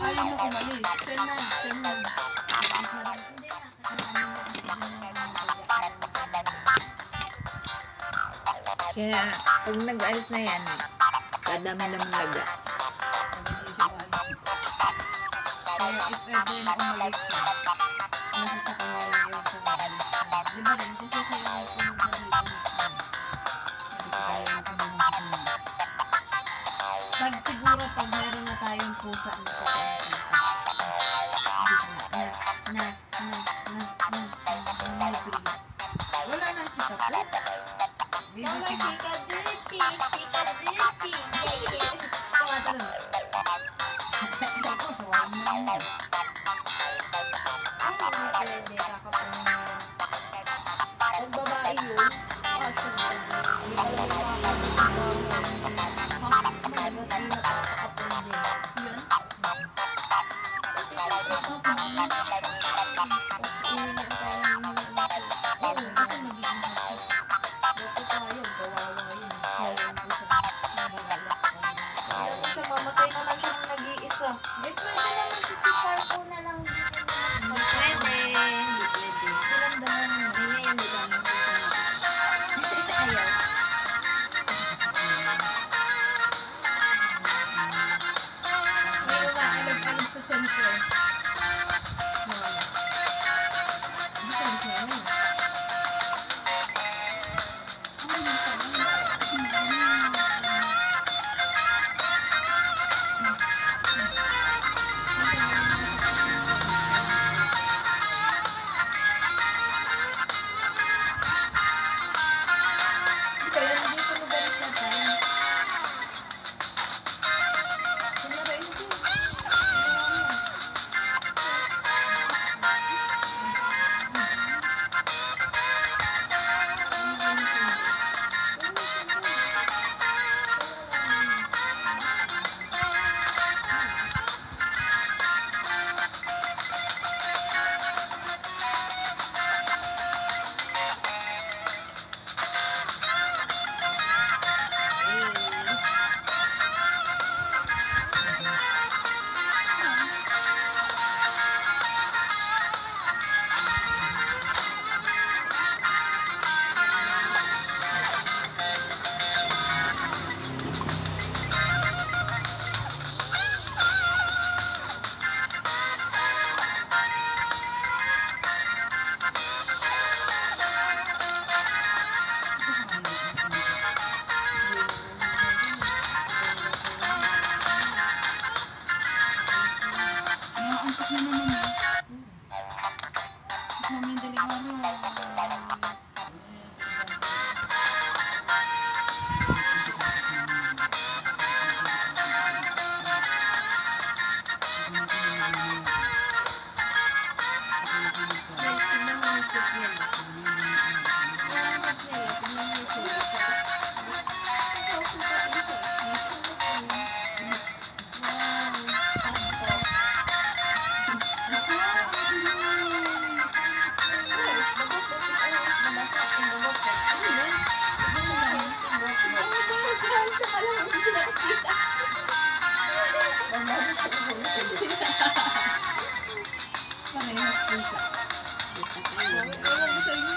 Ayaw mo umalis. Siya na. Hindi na. Siya, pag nag-alis na yan, kadami naman laga. Hindi siya maalis. Kaya if ever na umalis siya, nasa sa kanya lang yun siya maalis siya. Di ba rin? Kasi siya yung pumunta dito mismo. Hindi ko kaya yung pumunta sa kanya. Pag siguro, pag meron na tayong pusa, na pusa. Wala nang chika po. Mama, chika duchi, chika duchi. Pangatan na. Ako, sawahan mo na yun. Ay, hindi pwede. Kakapunin mo yan. Pag babae yun, kasi hindi ka lang makakabis ng bahay. Managat din napapakapon din. Yun? Kasi syempre, kapag Uwi na tayo ng oo, kasi magiging happy. Dito tayo, kawawa yun. Hawain ko siya. Nagagalas ko. yung isa, mamatay naman siya ng nag-iisa. Eh, pwede naman si Chicarpo na lang. Pwede. Hindi pwede. Silang dalawa na. Hindi ngayon, di kami po siya Ayaw. May umaalog-alog sa tiyan ko eh. Nawala. Hindi ko siya yun. Kaya hindi ko nabalik na tayo. Sinara yun din. Naantok na naman eh. Gusto mo yung delikado. Tignan mo yung tip yan. Parehas po siya. Ewan ko sa inyo.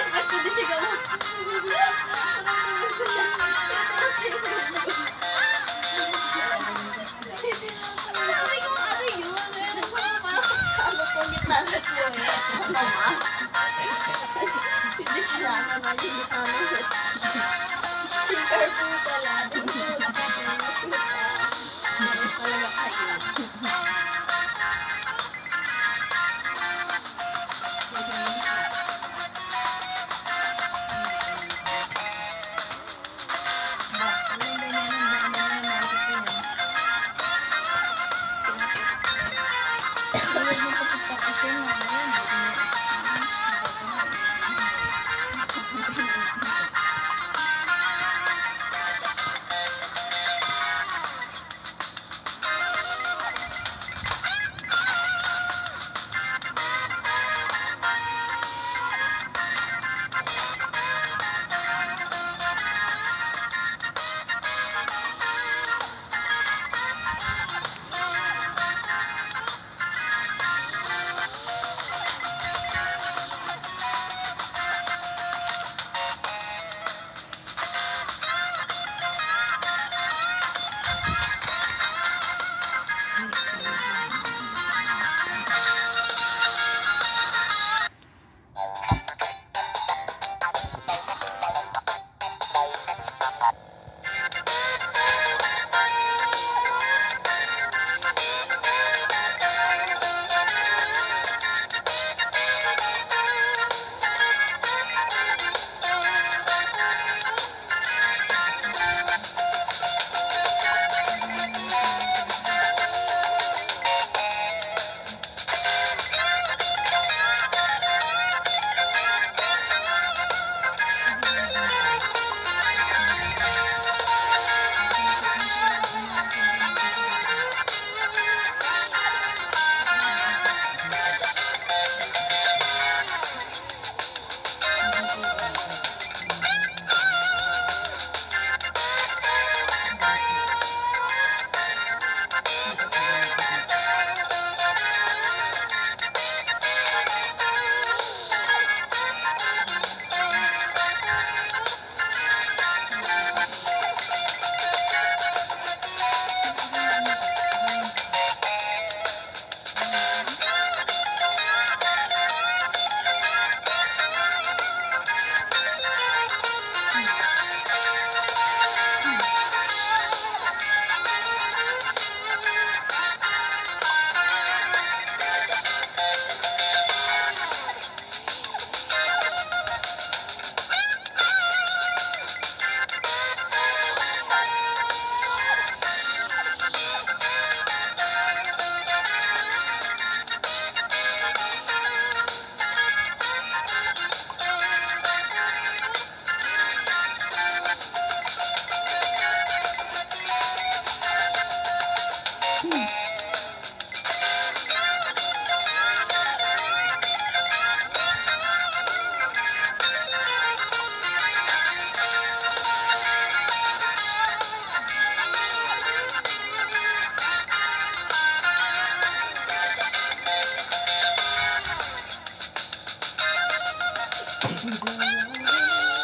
Ba't hindi siya gawa? Maramdaman ko siya. Tutulog siya yung ulo. Sabi ko, ano yun? Meron pumapasok sa ano po, gitna na po eh. Ano ma? Hindi siya na yung gitna na po. Chicar po pala. Yes, talaga kayo. Ba, ano yung ganyan ang baka na naman nakikita yan? Tulad yung kapagpak kasi nga, ayun, Thank you.